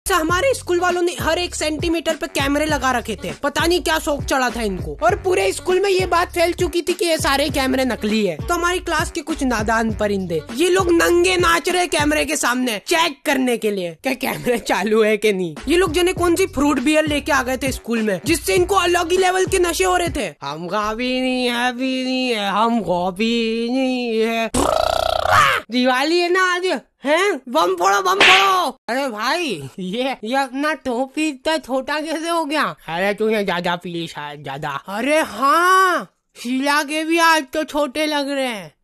हमारे स्कूल वालों ने हर 1 सेंटीमीटर पे कैमरे लगा रखे थे। पता नहीं क्या शौक चढ़ा था इनको, और पूरे स्कूल में ये बात फैल चुकी थी कि ये सारे कैमरे नकली है। तो हमारी क्लास के कुछ नादान परिंदे ये लोग नंगे नाच रहे कैमरे के सामने चेक करने के लिए क्या कैमरे चालू है कि नहीं। ये लोग जने कौन सी फ्रूट बियर लेके आ गए थे स्कूल में, जिससे इनको अलग ही लेवल के नशे हो रहे थे। हम भी नहीं है, हम भी नहीं है। दिवाली है ना आज, हैं? बम फोड़ो बम फोड़ो। अरे भाई ये अपना टोपी इतना छोटा कैसे हो गया? अरे तूने ज्यादा पी शायद ज्यादा। अरे हाँ, शीला के भी आज तो छोटे लग रहे हैं।